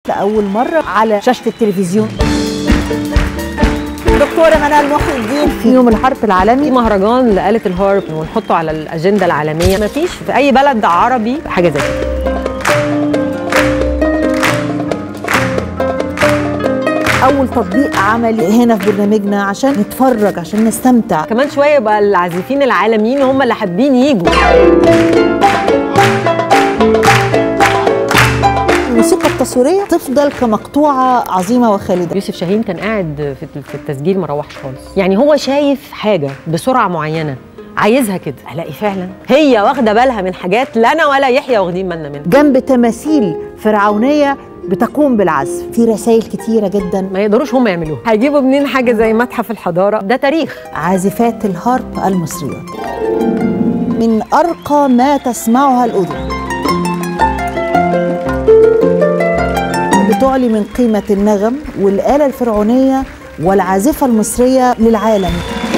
لأول مرة على شاشة التلفزيون. دكتورة منال محي الدين، في يوم الهارب العالمي مهرجان لآلة الهارب ونحطه على الأجندة العالمية. مفيش في أي بلد عربي حاجة زي كده. أول تطبيق عملي هنا في برنامجنا عشان نتفرج، عشان نستمتع. كمان شوية يبقى العازفين العالميين هم اللي حابين يجوا. الموسيقى التصويرية تفضل كمقطوعة عظيمة وخالدة. يوسف شاهين كان قاعد في التسجيل ما روحش خالص، يعني هو شايف حاجة بسرعة معينة عايزها كده، الاقي فعلا هي واخدة بالها من حاجات لا أنا ولا يحيى واخدين بالنا منها. جنب تماثيل فرعونية بتقوم بالعزف، في رسائل كتيرة جدا ما يقدروش هم يعملوها. هيجيبوا منين حاجة زي متحف الحضارة؟ ده تاريخ. عازفات الهارب المصريات من أرقى ما تسمعها الأذن، بتعلي من قيمة النغم والآلة الفرعونية والعازفة المصرية للعالم.